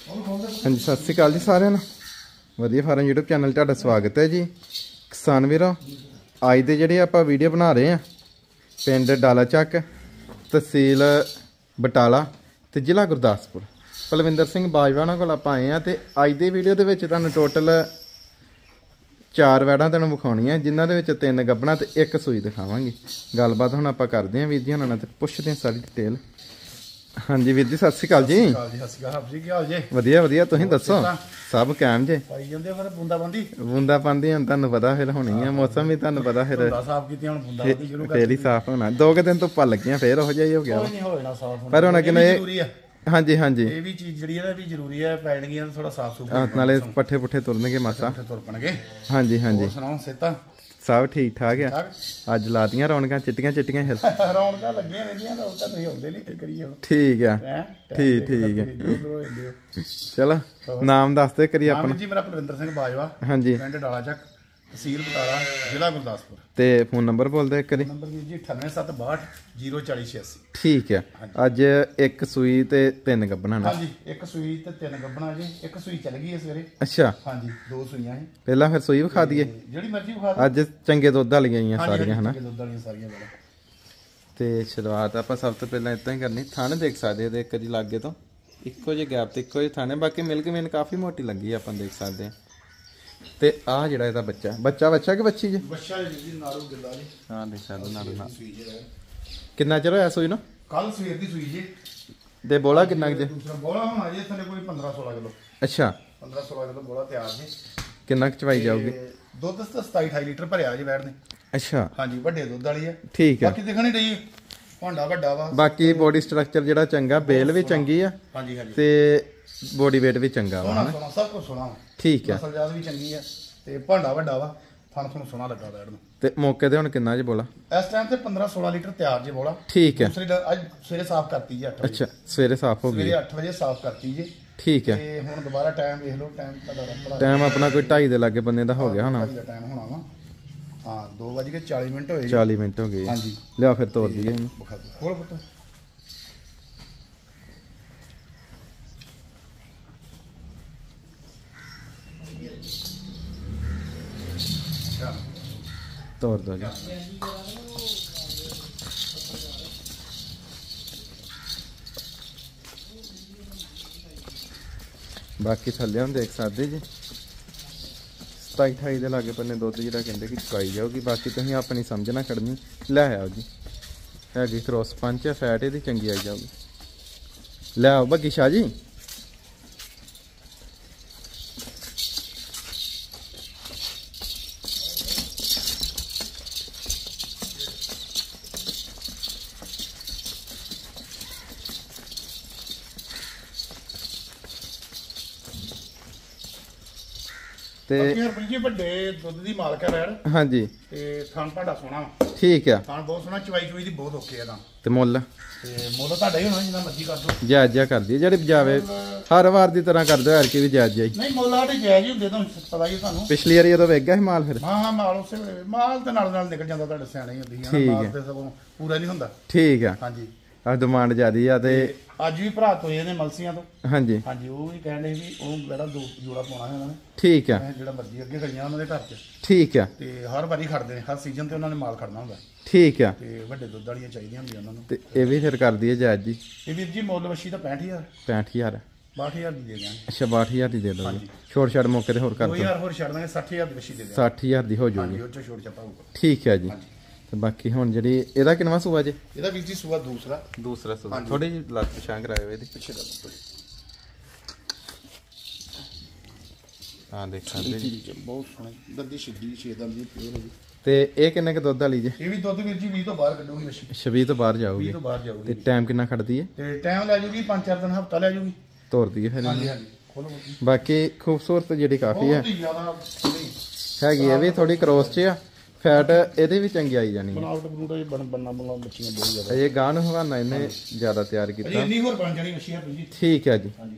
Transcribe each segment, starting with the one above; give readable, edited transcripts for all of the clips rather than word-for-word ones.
हाँ जी सत श्री अकाल जी सारे वधिया फार्म यूट्यूब चैनल तुहाडा स्वागत है जी। किसान वीरो अज दे जिहड़े आपां वीडियो बना रहे हैं पिंड डाला चक तहसील बटाला ते जिला गुरदासपुर पलविंदर सिंह बाजवा नाल कोल आपां आए हैं। ते अज दी वीडियो दे विच तुहानूं टोटल 4 वैड़ां तुहानूं विखाउणियां जिन्हां दे विच 3 गब्बणां ते 1 सूई दिखावांगे। गलबात हुण आपां करदे हां वीर जी हुणां नाल ते पुछदे हां सारी डिटेल। हाँ जी वीर जी सत श्री अकाल जी। वधिया वधिया तुसीं दसो सब कैम जे बूंदा पांदी हुण तुहानूं पता फिर होनी है मौसम भी तुहानूं पता फिर ही साफ होना 2 दिन धुप्पां लगियां फिर हो जाई हो गया पर हुण किन्ने हाँ जी हाँ जी ये भी चीज जड़ी है ना भी जरूरी है पैणगी थोड़ा साफ सुथरा नाले पट्ठे पुट्ठे तुरनगे मासा हाँ जी हाँ जी सुनाओ सेता सब ठीक ठाक है। अज लातियां रौनकां चिट्टियां चिट्टियां हिल रौनकां लगियां रहिंदियां रौनकां तुसीं आउंदे नहीं की करिए ठीक है ठीक है चलो नाम दस दे करिए अपना जी। मेरा पलविंदर सिंह बाजवा हाँ जी पिंड डाला चक तहसील बटाला जिला गुरदासपुर ते फोन नंबर बोल दे करी नंबर जी 9872 ठीक है। अज एक सूई ते 3 गब्बणां हां जी एक सूई ते 3 गब्बणां जी एक सूई चल गई है सवेरे अच्छा हां जी 2 सूईयां हैं पहला फिर सूई विखा दीए जेड़ी मर्जी विखा अज चंगे दुध वालियां ही सारियां है ना दुध वालियां सारियां वाला ते शुरुआत आपां सब तो पहला इत्तां ही करनी थाने देख सकदे हो एक जी लागे तो इक्को जे गैप ते इक्को जे थाने बाकी मिल्क मेन काफी मोटी लगी आपां देख सकदे हैं। ते आ जिहड़ा इहदा बच्चा कि बच्ची जी बच्चा जी नाड़ू गिल्ला जी हां देख सकदे नाड़ू ना कितना चਿਰ होया सूई ना कल सवेर दी सूई जी ते बोला कितना जे दूसरा बोला होना जी थले कोई 15-16 किलो अच्छा 15-16 किलो बोला तैयार जी कितना चवाई जाऊगी दुध 27-28 लीटर भरिया जी वैड़ ने अच्छा हाँ जी वड्डे दुध वाली है ठीक है बाकी देखणी रही भांडा वड्डा वा बाकी बॉडी स्ट्रक्चर जिहड़ा चंगा बेल भी चंगी आ हाँ जी हाँ जी ते बॉडी वेट भी चंगा वा सोना सब कुछ सोना ठीक है नस्ल जात भी चंगी है ते भांडा वड्डा वा थान थोड़ा सोना लगा वैड़ ਨੂੰ ਤੇ ਮੌਕੇ ਤੇ ਹੁਣ ਕਿੰਨਾ ਜੀ ਬੋਲਾ ਇਸ ਟਾਈਮ ਤੇ 15-16 ਲੀਟਰ ਤਿਆਰ ਜੀ ਬੋਲਾ ਠੀਕ ਹੈ। ਦੂਸਰੀ ਅੱਜ ਸਵੇਰੇ ਸਾਫ਼ ਕਰਤੀ ਜੀ 8 ਵਜੇ ਅੱਛਾ ਸਵੇਰੇ ਸਾਫ਼ ਹੋ ਗਈ ਸਵੇਰੇ 8 ਵਜੇ ਸਾਫ਼ ਕਰਤੀ ਜੀ ਠੀਕ ਹੈ। ਤੇ ਹੁਣ ਦੁਬਾਰਾ ਟਾਈਮ ਵੇਖ ਲਓ ਟਾਈਮ ਤੁਹਾਡਾ ਟਾਈਮ ਆਪਣਾ ਕੋਈ 2:30 ਦੇ ਲਾਗੇ ਬੰਦੇ ਦਾ ਹੋ ਗਿਆ ਹੋਣਾ ਟਾਈਮ ਹੋਣਾ ਵਾ ਹਾਂ 2:40 ਮਿੰਟ ਹੋਏ 40 ਮਿੰਟ ਹੋ ਗਏ ਹਾਂਜੀ ਲਿਆ ਫਿਰ ਤੋੜ ਦਈਏ ਇਹਨੂੰ ਖੋਲ ਪੁੱਤ ਤੋੜ ਦੋ ਜੀ ਬਾਕੀ ਥੱਲੇ ਹੁਣ ਦੇਖ ਸਕਦੇ ਜੀ 27-28 ਦੇ ਲਾਗੇ ਪੰਨੇ ਦੁੱਧ ਜਿਹੜਾ ਕਹਿੰਦੇ ਕਿ ਚੁਕਾਈ ਜਾਊਗੀ ਬਾਕੀ ਤੁਸੀਂ ਆਪਣੀ ਸਮਝ ਨਾ ਖੜਨੀ ਲੈ ਆਓ ਜੀ ਹੈਗੀ ਕ੍ਰੋਸ ਪੰਚ ਹੈ ਫੈਟ ਇਹਦੀ ਚੰਗੀ ਆਈ ਜਾਊਗੀ ਲੈ ਆਓ ਬੱਗੀ ਸ਼ਾਹ ਜੀ ਤੇ ਜੀ ਵੱਡੇ ਦੁੱਧ ਦੀ ਮਾਲਕ ਹੈ ਵੈੜ ਹਾਂਜੀ ਤੇ ਥਣ ਭਾਂਡਾ ਸੋਹਣਾ ਠੀਕ ਆ ਥਣ ਬਹੁਤ ਸੋਹਣਾ ਚਵਾਈ ਦੀ ਬਹੁਤ ਔਖੇ ਆ ਤਾਂ ਤੇ ਮੁੱਲ ਤੁਹਾਡਾ ਹੀ ਹੋਣਾ ਜਿੰਨਾ ਮਰਜ਼ੀ ਕਰ ਦੋ ਜਾਇਜ਼ ਜਿਹਾ ਕਰ ਦਈਏ ਜਿਹੜੀ ਜਾਵੇ ਹਰ ਵਾਰ ਦੀ ਤਰ੍ਹਾਂ ਕਰ ਦਿਓ ਹਰ ਕੀ ਵੀ ਜਾਇਜ਼ ਜਾਈ ਨਹੀਂ ਮੁੱਲ ਆਟੇ ਜਾਇਜ਼ ਹੀ ਹੁੰਦੇ ਤੁਹਾਨੂੰ ਪਤਾ ਹੀ ਤੁਹਾਨੂੰ ਪਿਛਲੀ ਵਾਰੀ ਉਦੋਂ ਵੇਖ ਗਿਆ ਸੀ ਮਾਲ ਫਿਰ ਹਾਂ ਮਾਲ ਉਸੇ ਵੇਲੇ ਮਾਲ ਤੇ ਨਾਲ ਨਿਕਲ ਜਾਂਦਾ ਤੁਹਾਡੇ ਸਿਆਣੇ ਹੀ ਹੁੰਦੀ ਆ ਮਾਲ ਤੇ ਸਗੋਂ ਪੂਰਾ ਨਹੀਂ ਹੁੰਦਾ ਠੀਕ ਆ ਹਾਂਜੀ ਆ ਡਿਮਾਂਡ ਜ਼ਿਆਦੀ ਆ ਤੇ ਅੱਜ ਵੀ ਭਰਾ ਤੋਏ ਨੇ ਮਲਸੀਆਂ ਤੋਂ ਹਾਂਜੀ ਹਾਂਜੀ ਉਹ ਵੀ ਕਹਿੰਦੇ ਵੀ ਉਹ ਜਿਹੜਾ ਜੋੜਾ ਪਾਉਣਾ ਹੈ ਉਹਨਾਂ ਨੇ ਠੀਕ ਆ ਜਿਹੜਾ ਮਰਜ਼ੀ ਅੱਗੇ ਗਈਆਂ ਉਹਨਾਂ ਦੇ ਘਰ 'ਚ ਠੀਕ ਆ ਤੇ ਹਰ ਵਾਰੀ ਖੜਦੇ ਨੇ ਹਰ ਸੀਜ਼ਨ ਤੇ ਉਹਨਾਂ ਨੇ ਮਾਲ ਖੜਨਾ ਹੁੰਦਾ ਠੀਕ ਆ ਤੇ ਵੱਡੇ ਦੁੱਧ ਵਾਲੀਆਂ ਚਾਹੀਦੀਆਂ ਹੁੰਦੀਆਂ ਉਹਨਾਂ ਨੂੰ ਤੇ ਇਹ ਵੀ ਫਿਰ ਕਰ ਦਈਏ ਜਾਇਜ਼ ਜੀ ਇਹ ਵੀਰ ਜੀ ਮੁੱਲ ਵਸ਼ੀ ਦਾ 65000 62000 ਦੀ ਦੇ ਦਿਆਂਗੇ ਅੱਛਾ 62000 ਦੀ ਦੇ ਦੋਗੇ ਛੋੜ ਛੜ ਮੌਕੇ ਤੇ ਹੋਰ ਕਰ ਦੋ 2000 ਹੋਰ ਛੱਡ ਦਾਂਗੇ 60000 ਦੀ ਵਸ਼ੀ ਦੇ ਦਿਆਂਗੇ 60000 ਦੀ ਹੋ ਜਾਊਗੀ ਉਹ ਚ ਛੋੜ ਛਪਾ ਹੋਊਗਾ ਠੀਕ ਹੈ ਜੀ ਤੇ ਬਾਕੀ ਹੁਣ ਜਿਹੜੀ ਇਹਦਾ ਕਿੰਨਾ ਸੂਆ ਜੇ ਇਹਦਾ ਵੀਰ ਜੀ ਸੂਆ ਦੂਸਰਾ ਸੂਆ ਥੋੜੀ ਜਿਹੀ ਲੱਤ ਪਛਾਂ ਕਰਾਇਓ ਇਹਦੀ ਪਿੱਛੇ ਕਰ ਹਾਂ ਦੇਖ ਸਕਦੇ ਜੀ ਬਹੁਤ ਸੋਹਣੀ ਦੰਦੀ ਸਿੱਧੀ ਛੇਦਾਂ ਦੀ ਪਿਓਰ ਹੈ ਜੀ ਤੇ ਇਹ ਕਿੰਨੇ ਕ ਦੁੱਧ ਵਾਲੀ ਜੇ ਇਹ ਵੀ ਦੁੱਧ ਵੀਰ ਜੀ 20 ਤੋਂ ਬਾਹਰ ਕੱਢੂਗੀ ਵਸ਼ੀ 26 ਤੋਂ ਬਾਹਰ ਜਾਊਗੀ 20 ਤੋਂ ਬਾਹਰ ਜਾਊਗੀ ਤੇ ਟਾਈਮ ਕਿੰਨਾ ਖੜਦੀ ਹੈ ਤੇ ਟਾਈਮ ਲੈ ਜੂਗੀ 5-4 ਦਿਨ ਹਫਤਾ ਲੈ ਜੂਗੀ ਤੋਰ ਦਈਏ ਫਿਰ ਹਾਂਜੀ ਹਾਂਜੀ ਖੋਲੋ ਬਾਕੀ ਖੂਬਸੂਰਤ ਜਿਹੜੀ ਕਾਫੀ ਹੈ ਬਹੁਤ ਜ਼ਿਆਦਾ ਹੈਗੀ ਇਹ ਵੀ ਥੋੜੀ ਕ੍ਰੋਸ 'ਚ ਆ ਫੈਟ ਇਹਦੇ ਵੀ ਚੰਗੀ ਆਈ ਜਾਣੀ ਬਣਾਵਟ ਬਣੂਟ ਬੰਨਾ ਬੱਚੀਆਂ ਬਹੁਤ ਜ਼ਿਆਦਾ ਇਹ ਗਾਂ ਨੂੰ ਹਵਾਨਾ ਇਹਨੇ ਜ਼ਿਆਦਾ ਤਿਆਰ ਕੀਤਾ ਇੰਨੀ ਹੋਰ ਬਣ ਜਾਣੀ ਮੱਛੀ ਜੀ ਠੀਕ ਹੈ ਜੀ ਹਾਂਜੀ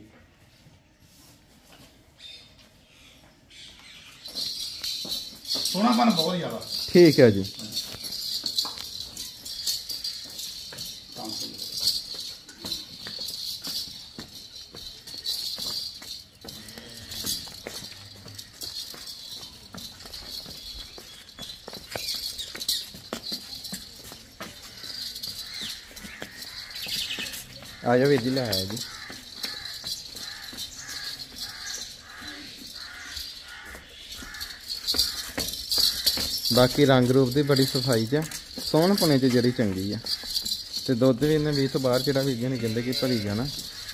ਸੋਹਣਾਪਨ ਬਹੁਤ ਜ਼ਿਆਦਾ ਠੀਕ ਹੈ ਜੀ ਆ ਜਾ ਵੀਰ ਜੀ ਲੈ ਆਇਆ ਜੀ। ਬਾਕੀ ਰੰਗ ਰੂਪ ਦੀ ਬੜੀ ਸਫਾਈ ਚ ਸੋਹਣ ਪੁਣੇ ਚ ਜਿਹੜੀ ਚੰਗੀ ਆ ਤੇ ਦੁੱਧ ਵੀ ਇਹਨੇ 20 ਤੋਂ ਬਾਹਰ ਜਿਹੜਾ ਵੀਰ ਜੀ ਨੇ ਕਹਿੰਦੇ ਕਿ ਭਰੀ ਜਾਣਾ।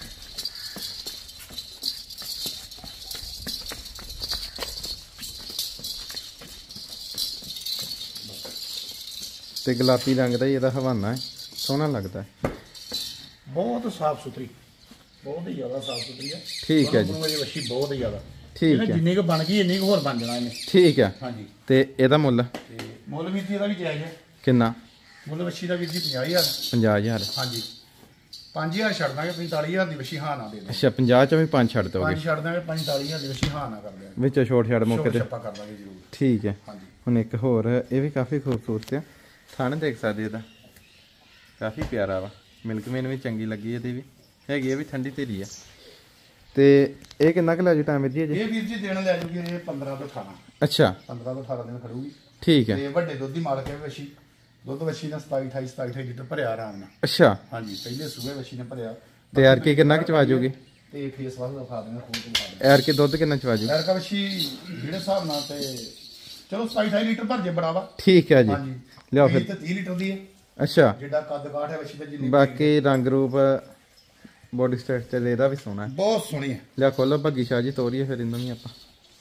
ਤੇ ਗੁਲਾਬੀ ਰੰਗ ਦਾ ਹੀ ਇਹਦਾ ਹਵਾਨਾ ਹੈ, ਸੋਹਣਾ ਲੱਗਦਾ ਹੈ। ਬਹੁਤ ਸਾਫ ਸੁਥਰੀ, ਬਹੁਤ ਹੀ ਜ਼ਿਆਦਾ ਸਾਫ ਸੁਥਰੀ ਹੈ। ਠੀਕ ਹੈ ਜੀ। ਵੱਛੀ ਬਹੁਤ ਹੀ ਜ਼ਿਆਦਾ ਠੀਕ ਹੈ। ਜਿੰਨੀ ਕੁ ਬਣ ਗਈ ਇੰਨੀ ਕੁ ਹੋਰ ਬਣ ਜਾਣਾ ਇਹਨੇ। ਠੀਕ ਹੈ। ਹਾਂਜੀ। ਤੇ ਇਹਦਾ ਮੁੱਲ? ਤੇ ਮੁੱਲ ਵੀਰ ਜੀ ਇਹਦਾ ਵੀ ਜਾਇਜ਼ ਹੈ। ਕਿੰਨਾ ਮੁੱਲ ਵੱਛੀ ਦਾ ਵੀਰ ਜੀ 50,000। 50,000? ਹਾਂਜੀ। 5,000 ਛੱਡ ਦਾਂਗੇ, 45,000 ਦੀ ਵੱਛੀ ਹਾਂ ਨਾ ਦੇ ਦਾਂਗੇ। ਅੱਛਾ 50 ਚੋਂ ਵੀ 5 ਛੱਡ ਦੋਗੇ? 5 ਛੱਡ ਦਾਂਗੇ, 45,000 ਦੀ ਵੱਛੀ ਹਾਂ ਨਾ ਕਰ ਦਿਆਂਗੇ। ਵਿੱਚੋਂ ਛੋਟ ਛੱਡ ਮੌਕੇ ਤੇ ਆਪਾਂ ਕਰ ਦਾਂਗੇ ਜ਼ਰੂਰ। ਠੀਕ ਹੈ। ਹਾਂਜੀ। ਹੁਣ ਇੱਕ ਹੋਰ ਇਹ ਵੀ ਕਾਫੀ ਖੂਬਸੂਰਤ ਹੈ, ਥਣ ਦੇਖ ਸਕਦੇ ਇਹਦਾ ਕਾਫੀ ਪਿਆਰਾ ਵਾ। ਮਿਲਕ ਮੇਨ ਵੀ ਚੰਗੀ ਲੱਗੀ ਇਹਦੀ ਵੀ ਹੈਗੀ, ਇਹ ਵੀ ਠੰਡੀ ਧੀਰੀ ਆ। ਤੇ ਇਹ ਕਿੰਨਾ ਕੁ ਲੈ ਜੂ ਟਾਈਮ ਜੀ? ਇਹ ਵੀਰ ਜੀ ਦੇਣ ਲੈ ਜੂਗੀ ਇਹ 15 ਤੋਂ 18। ਅੱਛਾ 15 ਤੋਂ 18 ਦਿਨ ਖੜੂਗੀ। ਠੀਕ ਹੈ। ਤੇ ਵੱਡੇ ਦੁੱਧ ਦੀ ਮਾਲਕ ਹੈ ਵੱਛੀ। ਦੁੱਧ ਵੱਛੀ ਦਾ 27-28 ਲੀਟਰ ਭਰਿਆ ਆਰਾਮ ਨਾਲ। ਅੱਛਾ। ਹਾਂਜੀ ਪਹਿਲੇ ਸੂਏ ਵੱਛੀ ਨੇ ਭਰਿਆ। ਤੇ ਯਾਰ ਕੀ ਕਿੰਨਾ ਕੁ ਚਵਾ ਜੂਗੀ? ਤੇ ਫੇਸ ਵਾਸ ਦਿਖਾ ਦੇਣਾ, ਖੂਨ ਦਿਖਾ ਦੇਣਾ। ਯਾਰ ਕੀ ਦੁੱਧ ਕਿੰਨਾ ਚਵਾ ਜੂ? ਯਾਰ ਕਾ ਵੱਛੀ ਜਿਹੜੇ ਹਿਸਾਬ ਨਾਲ ਤੇ ਚਲੋ 27-28 ਲੀਟਰ ਭਰ ਜੇ ਬੜਾ ਵਾ। ਠੀਕ ਹੈ ਜੀ। ਹਾਂਜੀ ਲਿਆਓ ਫਿਰ। ਤੇ 30 ਲੀਟਰ ਦੀ ਹੈ। ਅੱਛਾ। ਜਿਹੜਾ ਕੱਦ ਕਾਠ ਹੈ ਵੱਛੀ ਦਾ ਜਿੰਨੀ। ਬਾਕੀ ਰੰਗ ਰੂਪ ਬੋਡੀ ਸਟਰਕਚਰ ਇਹਦਾ ਵੀ ਸੋਹਣਾ ਹੈ, ਬਹੁਤ ਸੋਹਣੀ ਹੈ। ਲਿਆ ਖੋਲੋ ਭੱਗੀ ਸ਼ਾਹ ਜੀ, ਤੋਰੀਏ ਫਿਰ ਇਹਨਾਂ ਵੀ ਆਪਾਂ।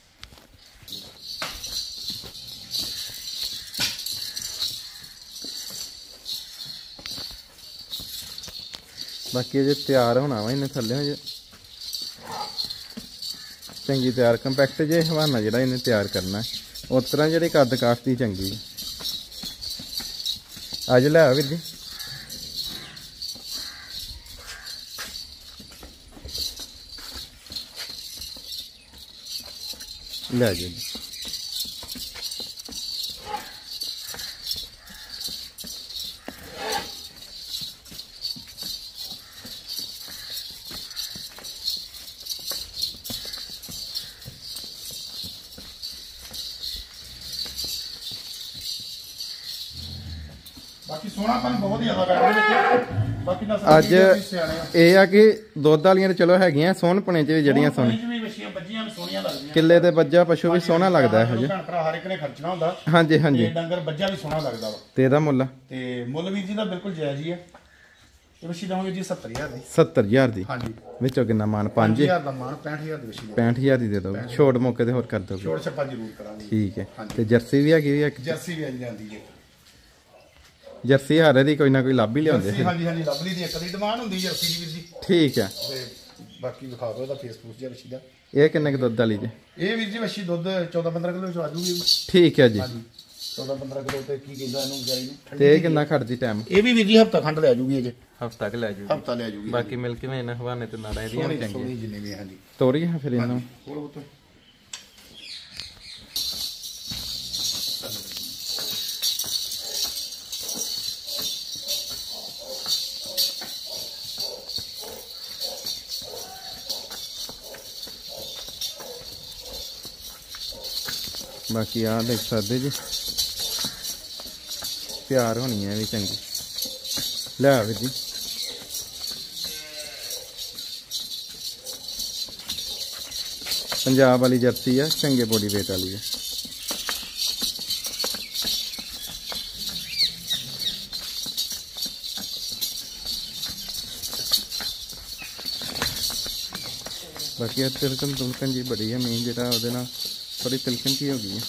ਬਾਕੀ ਅਜੇ ਤਿਆਰ ਹੋਣਾ ਵਾ ਇਹਨੇ ਥੱਲੇ ਹਜੇ ਚੰਗੀ ਤਿਆਰ ਕੰਪੈਕਟ ਜੇ ਹਵਾਨਾ ਜਿਹੜਾ ਇਹਨੇ ਤਿਆਰ ਕਰਨਾ ਉਸ ਤਰ੍ਹਾਂ ਜਿਹੜੇ ਕੱਦ ਕਾਠ ਦੀ ਚੰਗੀ ਅੱਜ ਲੈ ਆ ਵੀਰ ਜੀ। ਲੈ ਜੀ। ਬਾਕੀ ਸੋਹਣਾਪਨ ਬਹੁਤ ਜ਼ਿਆਦਾ ਬੈਠ ਵਿੱਚ। ਬਾਕੀ ਨਸਲ ਅੱਜ ਇਹ ਆ ਕਿ ਦੁੱਧ ਵਾਲੀਆਂ ਤੇ ਚਲੋ ਹੈਗੀਆਂ, ਸੋਹਣਪਣੇ ਚ ਵੀ ਜਿਹੜੀਆਂ ਸੋਹਣੀਆਂ ਕਿੱਲੇ ਤੇ ਬੱਜਾ ਪਸ਼ੂ ਵੀ ਸੋਹਣਾ ਲੱਗਦਾ ਹੈ ਜੀ। ਹਰ ਇੱਕ ਨੇ ਖਰਚਣਾ ਹੁੰਦਾ। ਹਾਂਜੀ ਹਾਂਜੀ। ਡੰਗਰ ਬੱਜਾ ਵੀ ਸੋਹਣਾ ਲੱਗਦਾ ਵਾ। ਤੇ ਇਹਦਾ ਮੁੱਲ? ਤੇ ਮੁੱਲ ਵੀਰ ਜੀ ਦਾ ਬਿਲਕੁਲ ਜਾਇਜ਼ ਹੀ ਹੈ। ਇਹ ਵਛੀ ਦਵਾਂਗੇ ਜੀ 70,000 ਦੀ। 70,000 ਦੀ? ਹਾਂਜੀ। ਵਿੱਚੋਂ ਕਿੰਨਾ ਮਾਨ? 5,000 ਦਾ ਮਾਨ। 65,000 ਦੀ ਵਛੀ। 65,000 ਦੀ ਦੇ ਦੋ, ਛੋਟ ਮੌਕੇ ਤੇ ਹੋਰ ਕਰ ਦੋਗੇ? ਛੋਟ ਛੱਪਾ ਜ਼ਰੂਰ ਕਰਾਂਗੇ। ਠੀਕ ਹੈ। ਤੇ ਜਰਸੀ ਵੀ ਹੈਗੀ ਇੱਕ? ਜਰਸੀ ਵੀ ਅੱਜ ਜਾਂਦੀ ਹੈ। ਜਰਸੀ ਹਾਰੇ ਦੀ ਕੋਈ ਨਾ ਕੋਈ ਲੱਭ ਹੀ ਲਿਆਉਂਦੇ। ਹਾਂਜੀ ਹਾਂਜੀ ਲੱਭਲੀ ਦੀ ਇੱਕ ਦੀ ਡਿਮਾਂਡ ਹੁੰਦੀ ਜਰਸੀ ਦੀ ਵੀਰ ਜੀ। ਠੀਕ ਹੈ। ਤੇ ਬਾਕੀ ਵਿਖਾ ਦਿਓ ਇਹਦਾ ਫੇਸਬੁੱਕ ਜਿਹਾ ਵਛੀ ਦਾ। ਇਹ ਕਿੰਨੇ ਕੁ ਦੁੱਧ ਵਾਲੀ ਜੇ? ਇਹ ਵੀਰ ਜੀ ਵਛੀ ਦੁੱਧ 14-15 ਕਿਲੋ ਚ ਆ ਜੂਗੀ। ਠੀਕ ਹੈ ਜੀ। ਹਾਂਜੀ 14-15 ਕਿਲੋ ਤੇ ਕੀ ਕਹਿੰਦਾ ਇਹਨੂੰ ਵਿਚਾਰੀ ਨੂੰ। ਤੇ ਇਹ ਕਿੰਨਾ ਖੜਦੀ ਟਾਈਮ? ਇਹ ਵੀ ਵੀਰ ਜੀ ਹਫਤਾ ਖੰਡ ਲੈ ਜੂਗੀ ਅਜੇ। ਹਫਤਾ ਕ ਲੈ ਜੂਗੀ? ਹਫਤਾ ਲੈ ਜੂਗੀ। ਬਾਕੀ ਮਿਲ ਕੇ ਮੈਂ ਹਵਾਨੇ ਤੇ ਨਾੜਾ ਇਹਦੀਆਂ ਚੰਗੀਆਂ ਜਿੰਨੇ ਵੀ। ਹਾਂਜੀ ਤੋਰੀ ਹੈ ਫਿਰ ਇਹਨਾਂ ਨੂੰ। ਬਾਕੀ ਆ ਦੇਖ ਸਕਦੇ ਜੀ ਪਿਆਰ ਹੋਣੀ ਹੈ ਵੀ ਚੰਗੀ। ਲੈ ਆ ਵੀਰ ਜੀ। ਪੰਜਾਬ ਵਾਲੀ ਜਰਸੀ ਆ, ਚੰਗੇ ਬੋਡੀ ਵੇਟ ਵਾਲੀ ਹੈ। ਬਾਕੀ ਇਹ ਤਿਲਕਣ ਤੁਲਕਣ ਜੀ ਬੜੀ ਹੈ, ਮੇਨ ਜਿਹੜਾ ਉਹਦੇ ਨਾਲ ਥੋੜੀ ਤਿਲਕਣ ਜੀ ਹੋ ਗਈ ਹੈ।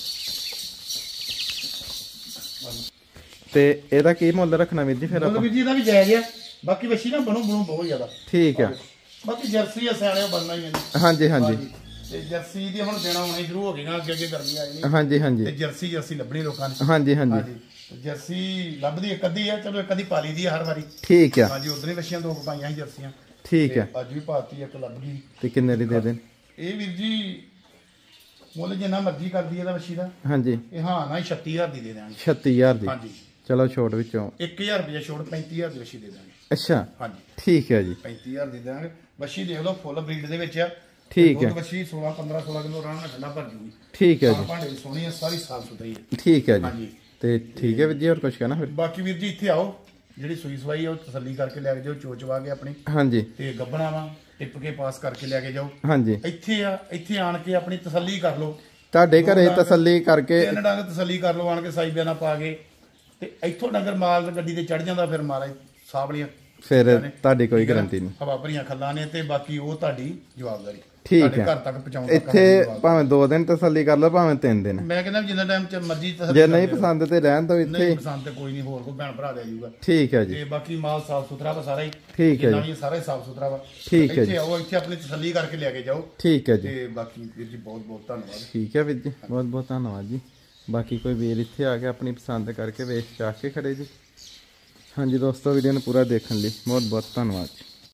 ਤੇ ਇਹਦਾ ਕੀ ਮੁੱਲ ਰੱਖਣਾ ਵੀਰ ਜੀ ਫਿਰ ਆਪਾਂ? ਵੀਰ ਜੀ ਇਹਦਾ ਵੀ ਜਾਇਜ਼ ਹੈ। ਬਾਕੀ ਵਛੀ ਨਾ ਬਣੋ ਬਹੁਤ ਜ਼ਿਆਦਾ। ਠੀਕ ਹੈ। ਬਾਕੀ ਜਰਸੀ ਸਿਆਣਿਓ ਬਣਨਾ ਹੀ ਹੈ। ਹਾਂਜੀ ਹਾਂਜੀ। ਤੇ ਜਰਸੀ ਦੀ ਹੁਣ ਦੇਣਾ ਹੋਣਾ ਸ਼ੁਰੂ ਹੋ ਗਈਆਂ, ਅੱਗੇ ਅੱਗੇ ਗਰਮੀ ਆਈ ਨਹੀਂ। ਹਾਂਜੀ ਹਾਂਜੀ। ਤੇ ਜਰਸੀ ਲੱਭਣੀ ਲੋਕਾਂ ਨੇ। ਹਾਂਜੀ ਹਾਂਜੀ। ਜਰਸੀ ਲੱਭਦੀ ਇੱਕ ਅੱਧੀ ਆ, ਚਲੋ ਇੱਕ ਅੱਧੀ ਪਾਲੀ ਦੀ ਆ ਹਰ ਵਾਰੀ। ਠੀਕ ਹੈ। ਹਾਂਜੀ ਉਧਰ ਹੀ ਵਛੀਆਂ ਦੋ ਪਾਈਆਂ ਸੀ ਜਰਸੀਆਂ। ਠੀਕ ਹੈ। ਅੱਜ ਵੀ ਭਾਰਤੀ ਇੱਕ ਲੱਭ ਗਈ। ਤੇ ਕਿੰਨੇ ਦੀ ਦੇ ਦੇਣ? ਇਹ ਵੀਰ ਜੀ ਮੁੱਲ ਜਿੰਨਾ ਮਰਜ਼ੀ ਕਰਦੀ ਇਹਦਾ ਵਛੀ ਦਾ। ਹਾਂਜੀ। ਇਹ ਹਾਂ ਨਾ 36,000 ਦੀ ਦੇ ਦਾਂਗੇ। 36,000 ਦੀ? ਹਾਂਜੀ। ਚਲੋ ਛੋਟ ਵਿੱਚੋਂ 1,000 ਰੁਪਏ ਛੋਟ 35,000 ਦੀ ਵਛੀ ਦੇ ਦਾਂਗੇ। ਅੱਛਾ। ਹਾਂਜੀ ਠੀਕ ਹੈ ਜੀ। 35,000 ਦੇ ਦਾਂਗੇ। ਵਛੀ ਦੇਖ ਲਓ ਫੁੱਲ ਬਰੀਡ ਦੇ ਵਿੱਚ ਆ। ਠੀਕ ਹੈ। ਵਛੀ 16 ਕਿਲੋ ਆਰਾਮ ਨਾਲ ਠੰਡਾ ਭਰ ਜੂਗੀ। ਠੀਕ ਹੈ ਜੀ। ਭਾਂਡੇ ਦੀ ਸੋਹਣੀ ਹੈ, ਸਾਰੀ ਸਾਫ ਸੁਥਰੀ ਹੈ। ਠੀਕ ਹੈ ਜੀ। ਹਾਂਜੀ। ਤੇ ਠੀਕ ਹੈ ਵੀਰ ਜੀ, ਹੋਰ ਕੁਝ ਕਹਿਣਾ ਫਿਰ? ਬਾਕੀ ਵੀਰ ਜੀ ਇੱਥੇ ਆਓ ਜਿਹੜੀ ਸੂਈ ਸਵਾਈ ਆ ਉਹ ਤਸੱਲੀ ਕਰਕੇ ਲੈ ਕੇ ਜਾਓ, ਚੋਚਵਾ ਕੇ ਆਪਣੀ। ਹਾਂਜੀ। ਤੇ ਗੱਬਣਾ ਵਾ ਟਿੱਪ ਕੇ ਪਾਸ ਕਰਕੇ ਲੈ ਕੇ ਜਾਓ। ਹਾਂਜੀ। ਇੱਥੇ ਆਣ ਕੇ ਆਪਣੀ ਤਸੱਲੀ ਕਰ ਲਓ, ਤੁਹਾਡੇ ਘਰੇ ਤਸੱਲੀ ਕਰਕੇ 3 ਡੰਗ ਤਸੱਲੀ ਕਰ ਲਓ ਆਣ ਕੇ, ਸਾਈ ਬਿਆਨਾ ਪਾ ਕੇ। ਤੇ ਇੱਥੋਂ ਡੰਗਰ ਮਾਲ ਗੱਡੀ ਤੇ ਚੜ ਜਾਂਦਾ, ਫਿਰ ਮਾਰਾ ਸਾਹਬਲੀਆਂ, ਫਿਰ ਤੁਹਾਡੀ ਕੋਈ ਗਾਰੰਟੀ ਨਹੀਂ। ਹਵਾ ਭਰੀਆਂ ਖੱਲਾਂ ਨੇ, ਤੇ ਬਾਕੀ ਉਹ ਤੁਹਾਡੀ ਜਵਾਬਦਾਰੀ। ਠੀਕ ਹੈ। ਘਰ ਤੱਕ ਪਹੁੰਚਾਉਣ ਇੱਥੇ ਭਾਵੇਂ 2 ਦਿਨ ਤਸੱਲੀ ਕਰ ਲਓ, ਭਾਵੇਂ 3 ਦਿਨ। ਮੈਂ ਕਹਿੰਦਾ ਜਿੰਨਾ ਟਾਈਮ ਚ ਮਰਜ਼ੀ ਤਸੱਲੀ, ਜੇ ਨਹੀਂ ਪਸੰਦ ਤੇ ਰਹਿਣ ਦੋ ਇੱਥੇ। ਨਹੀਂ ਪਸੰਦ ਤੇ ਕੋਈ ਨਹੀਂ, ਹੋਰ ਕੋਈ ਭੈਣ ਭਰਾ ਦੇ ਜਾਊਗਾ। ਠੀਕ ਹੈ ਜੀ। ਤੇ ਬਾਕੀ ਮਾਲ ਸਾਫ ਸੁਥਰਾ ਵਾ ਸਾਰਾ ਹੀ। ਠੀਕ ਹੈ ਜੀ। ਸਾਰਾ ਹੀ ਸਾਫ ਸੁਥਰਾ ਵਾ। ਠੀਕ ਹੈ ਜੀ। ਇੱਥੇ ਆਓ, ਇੱਥੇ ਆਪਣੀ ਤਸੱਲੀ ਕਰਕੇ ਲੈ ਕੇ ਜਾਓ। ਠੀਕ ਹੈ ਜੀ। ਤੇ ਬਾਕੀ ਵੀਰ ਜੀ ਬਹੁਤ ਬਹੁਤ ਧੰਨਵਾਦ। ਠੀਕ ਹੈ ਵੀਰ ਜੀ, ਬਹੁਤ ਬਹੁਤ ਧੰਨਵਾਦ ਜੀ। ਬਾਕੀ ਕੋਈ ਵੀਰ ਇੱਥੇ ਆ ਕੇ ਆਪਣੀ ਪਸੰਦ ਕਰਕੇ ਵੇਚ ਚਾਹ ਕੇ ਖੜੇ ਜੀ। ਹਾਂਜੀ ਦੋਸਤੋ, ਵੀਡੀਓ ਨੂੰ ਪੂਰਾ ਦੇਖਣ ਲਈ ਬਹੁਤ ਬਹੁਤ ਧੰਨਵਾਦ ਜੀ।